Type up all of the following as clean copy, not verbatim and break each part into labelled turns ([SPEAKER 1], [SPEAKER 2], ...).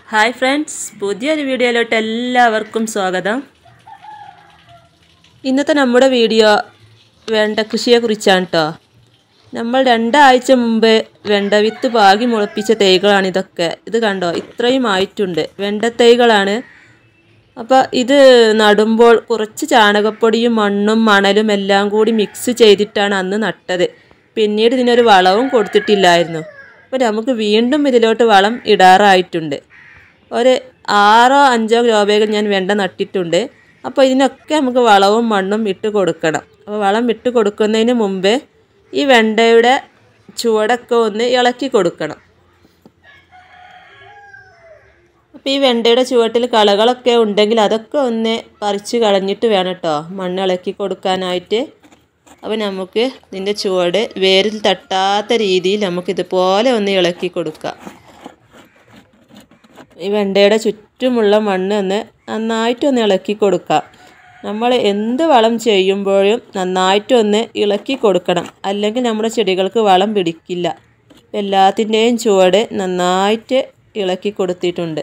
[SPEAKER 1] Hi friends, പുതിയൊരു വീഡിയോയിലോട്ട് എല്ലാവർക്കും സ്വാഗതം. ഇന്നത്തെ നമ്മുടെ വീഡിയോ വെണ്ട കൃഷിയെക്കുറിച്ചാണ് കേട്ടോ. നമ്മൾ 2 ആഴ്ച മുമ്പ് വെണ്ട വിത്ത് പാകി മുളപ്പിച്ച തൈകളാണ് ഇതൊക്കെ. ഇത് കണ്ടോ, ഇത്രയും ആയിട്ടുണ്ട്. വെണ്ട തൈകളാണ്. അപ്പോൾ ഇത് നടുമ്പോൾ കുറച്ച് ചാണകപ്പൊടിയും മണ്ണും മണലും എല്ലാം കൂടി മിക്സ് ചെയ്തിട്ടാണ് അന്ന് നട്ടത്. പിന്നീട് ഇതിനൊരു വളവും കൊടുത്തിട്ടില്ലായിരുന്നു. അപ്പോൾ നമുക്ക് വീണ്ടും ഇതിലോട്ട് വളം ഇടാറായിട്ടുണ്ട്. ഒരു 6-5 ഗ്രോ ബാഗിൽ ഞാൻ വെണ്ട നട്ടിട്ടുണ്ട്. അപ്പോൾ ഇതിനൊക്കെ നമുക്ക് വളവും മണ്ണും ഇട്ട് കൊടുക്കണം. അപ്പോൾ വളം ഇട്ട് കൊടുക്കുന്നതിന് മുമ്പേ ഈ വെണ്ടയുടെ ചുവടൊക്കെ ഒന്ന് ഇളക്കി കൊടുക്കണം. അപ്പോൾ ഈ വെണ്ടയുടെ ചുവട്ടിൽ കളകളൊക്കെ ഉണ്ടെങ്കിൽ അതൊക്കെ ഒന്ന് പറിച്ച് കളഞ്ഞിട്ട് വേണം കേട്ടോ മണ്ണ് ഇളക്കി കൊടുക്കാനായിട്ട്. അപ്പോൾ നമുക്ക് ഇതിൻ്റെ ചുവട് വേരിൽ തട്ടാത്ത രീതിയിൽ നമുക്കിതുപോലെ ഒന്ന് ഇളക്കി കൊടുക്കാം. ഈ വെണ്ടയുടെ ചുറ്റുമുള്ള മണ്ണ് ഒന്ന് നന്നായിട്ടൊന്ന് ഇളക്കി കൊടുക്കാം. നമ്മൾ എന്ത് വളം ചെയ്യുമ്പോഴും നന്നായിട്ടൊന്ന് ഇളക്കി കൊടുക്കണം, അല്ലെങ്കിൽ നമ്മുടെ ചെടികൾക്ക് വളം പിടിക്കില്ല. എല്ലാത്തിൻ്റെയും ചുവട് നന്നായിട്ട് ഇളക്കി കൊടുത്തിട്ടുണ്ട്.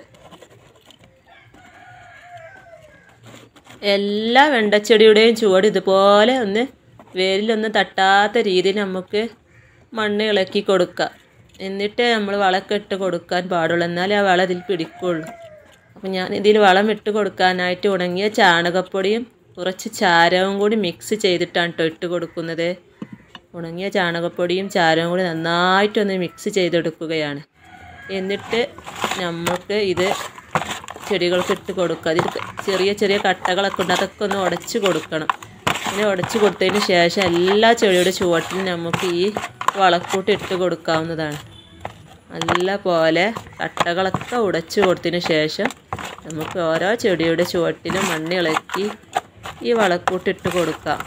[SPEAKER 1] എല്ലാ വെണ്ടച്ചെടിയുടെയും ചുവട് ഇതുപോലെ ഒന്ന് വേരിലൊന്ന് തട്ടാത്ത രീതിയിൽ നമുക്ക് മണ്ണ് ഇളക്കി കൊടുക്കാം. എന്നിട്ട് നമ്മൾ വളമൊക്കെ ഇട്ട് കൊടുക്കാൻ പാടുള്ളൂ, എന്നാലേ ആ വളം ഇതിൽ പിടിക്കുള്ളൂ. അപ്പോൾ ഞാൻ ഇതിൽ വളം ഇട്ട് കൊടുക്കാനായിട്ട് ഉണങ്ങിയ ചാണകപ്പൊടിയും കുറച്ച് ചാരവും കൂടി മിക്സ് ചെയ്തിട്ടാണ് കേട്ടോ ഇട്ട് കൊടുക്കുന്നത്. ഉണങ്ങിയ ചാണകപ്പൊടിയും ചാരവും കൂടി നന്നായിട്ടൊന്ന് മിക്സ് ചെയ്തെടുക്കുകയാണ്. എന്നിട്ട് നമുക്ക് ഇത് ചെടികൾക്ക് ഇട്ട് കൊടുക്കുക. അതിൽ ചെറിയ ചെറിയ കട്ടകളൊക്കെ ഉണ്ട്, അതൊക്കെ ഒന്ന് ഉടച്ച് കൊടുക്കണം. ഇങ്ങനെ ഉടച്ച് കൊടുത്തതിന് ശേഷം എല്ലാ ചെടിയുടെ ചുവട്ടിലും നമുക്ക് ഈ വളക്കൂട്ട് ഇട്ട് കൊടുക്കാവുന്നതാണ്. നല്ല പോലെ കട്ടകളൊക്കെ ഉടച്ച് കൊടുത്തതിന് ശേഷം നമുക്ക് ഓരോ ചെടിയുടെ ചുവട്ടിലും മണ്ണ് ഇളക്കി ഈ വളക്കൂട്ട് ഇട്ട് കൊടുക്കാം.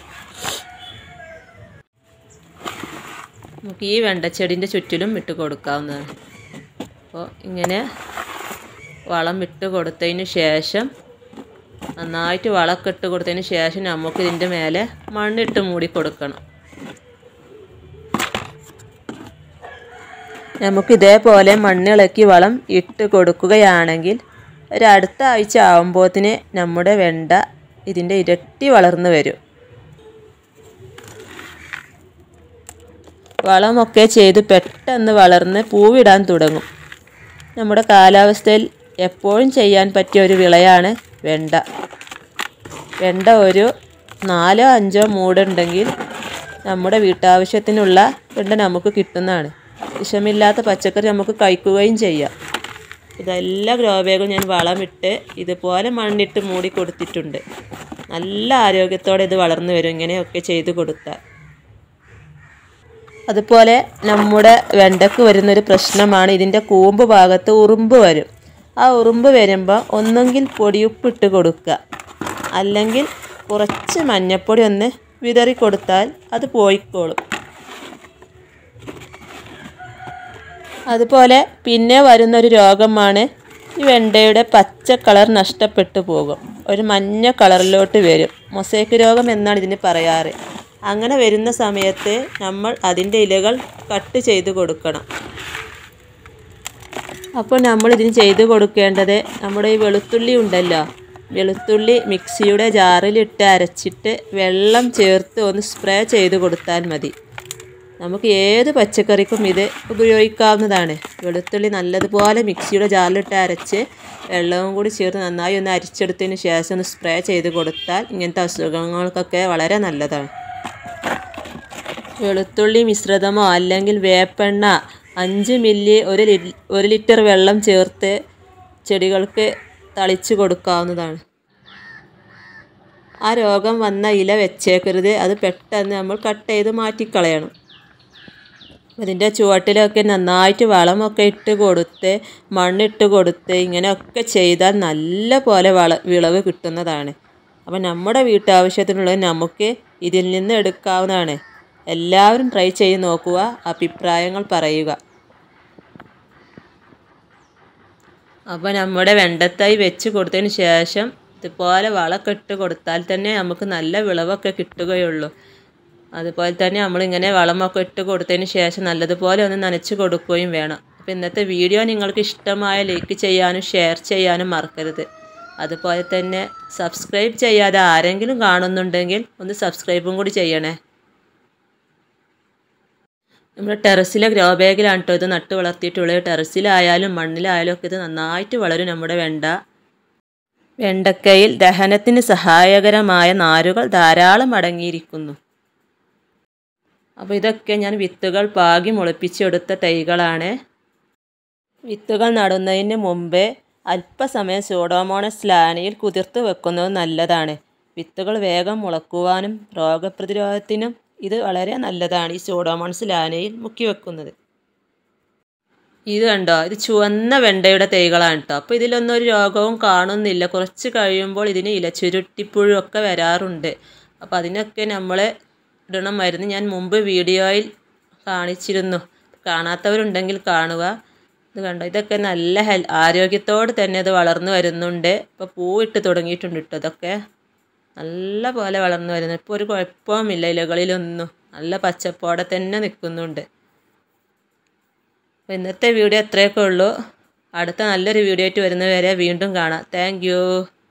[SPEAKER 1] നമുക്ക് ഈ വെണ്ടച്ചെടിൻ്റെ ചുറ്റിലും ഇട്ട് കൊടുക്കാവുന്നതാണ്. അപ്പോൾ ഇങ്ങനെ വളം ഇട്ട് കൊടുത്തതിന് ശേഷം നന്നായിട്ട് വളമൊക്കെ ഇട്ട് കൊടുത്തതിന് ശേഷം നമുക്ക് ഇതിൻ്റെ മേലെ മണ്ണിട്ട് മൂടി കൊടുക്കണം. നമുക്ക് ഇതേപോലെ മണ്ണിളക്കി വളം ഇട്ട് കൊടുക്കുകയാണെങ്കിൽ അടുത്ത ആഴ്ച ആകുമ്പോഴത്തിന് നമ്മുടെ വെണ്ട ഇതിൻ്റെ ഇരട്ടി വളർന്നു വരും. വളമൊക്കെ ചെയ്ത് പെട്ടെന്ന് വളർന്ന് പൂവിടാൻ തുടങ്ങും. നമ്മുടെ കാലാവസ്ഥയിൽ എപ്പോഴും ചെയ്യാൻ പറ്റിയ ഒരു വിളയാണ് വെണ്ട. വെണ്ട ഒരു 4-5 മൂടുണ്ടെങ്കിൽ നമ്മുടെ വീട്ടാവശ്യത്തിനുള്ള വെണ്ട നമുക്ക് കിട്ടുന്നതാണ്. വിഷമില്ലാത്ത പച്ചക്കറി നമുക്ക് കഴിക്കുകയും ചെയ്യാം. ഇതെല്ലാം ഗ്രോ ബാഗും ഞാൻ വളമിട്ട് ഇതുപോലെ മണ്ണിട്ട് മൂടി കൊടുത്തിട്ടുണ്ട്. നല്ല ആരോഗ്യത്തോടെ ഇത് വളർന്നു വരും ഇങ്ങനെയൊക്കെ ചെയ്ത് കൊടുത്താൽ. അതുപോലെ നമ്മുടെ വെണ്ടയ്ക്ക് വരുന്നൊരു പ്രശ്നമാണ് ഇതിൻ്റെ കൂമ്പ് ഭാഗത്ത് ഉറുമ്പ് വരും. ആ ഉറുമ്പ് വരുമ്പോൾ ഒന്നെങ്കിൽ പൊടിയുപ്പിട്ട് കൊടുക്കുക, അല്ലെങ്കിൽ കുറച്ച് മഞ്ഞൾപ്പൊടി ഒന്ന് വിതറി കൊടുത്താൽ അത് പോയിക്കോളും. അതുപോലെ പിന്നെ വരുന്നൊരു രോഗമാണ് ഈ വെണ്ടയുടെ പച്ച കളർ നഷ്ടപ്പെട്ടു പോകും, ഒരു മഞ്ഞ കളറിലോട്ട് വരും. മൊസൈക്ക് രോഗം എന്നാണ് ഇതിന് പറയാറ്. അങ്ങനെ വരുന്ന സമയത്ത് നമ്മൾ അതിൻ്റെ ഇലകൾ കട്ട് ചെയ്ത് കൊടുക്കണം. അപ്പോൾ നമ്മൾ ഇതിന് ചെയ്ത് കൊടുക്കേണ്ടത്, നമ്മുടെ ഈ വെളുത്തുള്ളി ഉണ്ടല്ലോ, വെളുത്തുള്ളി മിക്സിയുടെ ജാറിലിട്ട് അരച്ചിട്ട് വെള്ളം ചേർത്ത് ഒന്ന് സ്പ്രേ ചെയ്ത് കൊടുത്താൽ മതി. നമുക്ക് ഏത് പച്ചക്കറിക്കും ഇത് ഉപയോഗിക്കാവുന്നതാണ്. വെളുത്തുള്ളി നല്ലതുപോലെ മിക്സിയുടെ ജാറിലിട്ട് അരച്ച് വെള്ളവും കൂടി ചേർത്ത് നന്നായി ഒന്ന് അരിച്ചെടുത്തതിന് ശേഷം ഒന്ന് സ്പ്രേ ചെയ്ത് കൊടുത്താൽ ഇങ്ങനത്തെ അസുഖങ്ങൾക്കൊക്കെ വളരെ നല്ലതാണ്. വെളുത്തുള്ളി മിശ്രിതമോ അല്ലെങ്കിൽ വേപ്പെണ്ണ 5 മില്ലി 1 ലിറ്റർ വെള്ളം ചേർത്ത് ചെടികൾക്ക് തളിച്ച് കൊടുക്കാവുന്നതാണ്. ആ രോഗം വന്ന ഇല വെച്ചേക്കരുത്, അത് പെട്ടെന്ന് നമ്മൾ കട്ട് ചെയ്ത് മാറ്റിക്കളയണം. അതിൻ്റെ ചുവട്ടിലൊക്കെ നന്നായിട്ട് വളമൊക്കെ ഇട്ട് കൊടുത്ത് മണ്ണിട്ട് കൊടുത്ത് ഇങ്ങനെയൊക്കെ ചെയ്താൽ നല്ല പോലെ വിളവ് കിട്ടുന്നതാണ്. അപ്പം നമ്മുടെ വീട്ടാവശ്യത്തിനുള്ളത് നമുക്ക് ഇതിൽ നിന്ന് എടുക്കാവുന്നതാണ്. എല്ലാവരും ട്രൈ ചെയ്ത് നോക്കുക, അഭിപ്രായങ്ങൾ പറയുക. അപ്പോൾ നമ്മുടെ വെണ്ടത്തൈ വെച്ച് കൊടുത്തതിന് ശേഷം ഇതുപോലെ വളമൊക്കെ ഇട്ട് കൊടുത്താൽ തന്നെ നമുക്ക് നല്ല വിളവൊക്കെ കിട്ടുകയുള്ളൂ. അതുപോലെ തന്നെ നമ്മളിങ്ങനെ വളമൊക്കെ ഇട്ട് കൊടുത്തതിന് ശേഷം നല്ലതുപോലെ ഒന്ന് നനച്ച് കൊടുക്കുകയും വേണം. അപ്പോൾ ഇന്നത്തെ വീഡിയോ നിങ്ങൾക്ക് ഇഷ്ടമായ ലൈക്ക് ചെയ്യാനും ഷെയർ ചെയ്യാനും മറക്കരുത്. അതുപോലെ തന്നെ സബ്സ്ക്രൈബ് ചെയ്യാതെ ആരെങ്കിലും കാണുന്നുണ്ടെങ്കിൽ ഒന്ന് സബ്സ്ക്രൈബും കൂടി ചെയ്യണേ. നമ്മുടെ ടെറസിലെ ഗ്രോ ബാഗിലാണ് കേട്ടോ ഇത് നട്ട് വളർത്തിയിട്ടുള്ളത്. ടെറസിലായാലും മണ്ണിലായാലും ഒക്കെ ഇത് നന്നായിട്ട് വളരും. നമ്മുടെ വെണ്ടക്കയിൽ ദഹനത്തിന് സഹായകരമായ നാരുകൾ ധാരാളം അടങ്ങിയിരിക്കുന്നു. അപ്പോൾ ഇതൊക്കെ ഞാൻ വിത്തുകൾ പാകി മുളപ്പിച്ചെടുത്ത തൈകളാണ്. വിത്തുകൾ നടുന്നതിന് മുമ്പേ അല്പസമയം സൂഡോമോണസ് ലായനിയിൽ കുതിർത്ത് വെക്കുന്നത് നല്ലതാണ്. വിത്തുകൾ വേഗം മുളക്കുവാനും രോഗപ്രതിരോധത്തിനും ഇത് വളരെ നല്ലതാണ്. ഈ സൂഡോമോണസ് ലായനിയിൽ മുക്കി വെക്കുന്നത്. ഇത് കണ്ടോ, ഇത് ചുവന്ന വെണ്ടയുടെ തൈകളാണ് കേട്ടോ. അപ്പോൾ ഇതിലൊന്നും ഒരു രോഗവും കാണുന്നില്ല. കുറച്ച് കഴിയുമ്പോൾ ഇതിന് ഇലച്ചുരുട്ടിപ്പുഴു ഒക്കെ വരാറുണ്ട്. അപ്പോൾ അതിനൊക്കെ നമ്മൾ ഇടണം മരുന്ന്. ഞാൻ മുമ്പ് വീഡിയോയിൽ കാണിച്ചിരുന്നു. കാണാത്തവരുണ്ടെങ്കിൽ കാണുക. ഇത് കണ്ടോ, ഇതൊക്കെ നല്ല ആരോഗ്യത്തോടെ തന്നെ ഇത് വളർന്നു വരുന്നുണ്ട്. ഇപ്പോൾ പൂവിട്ട് തുടങ്ങിയിട്ടുണ്ട് കേട്ടോ. ഇതൊക്കെ നല്ല പോലെ വളർന്നു വരുന്നു. ഇപ്പോൾ ഒരു കുഴപ്പവുമില്ല, ഇലകളിലൊന്നും നല്ല പച്ചപ്പോടെ തന്നെ നിൽക്കുന്നുണ്ട്. അപ്പോൾ ഇന്നത്തെ വീഡിയോ അത്രയൊക്കെ ഉള്ളൂ. അടുത്ത നല്ലൊരു വീഡിയോ ആയിട്ട് വരുന്നവരെ വീണ്ടും കാണാം. Thank U.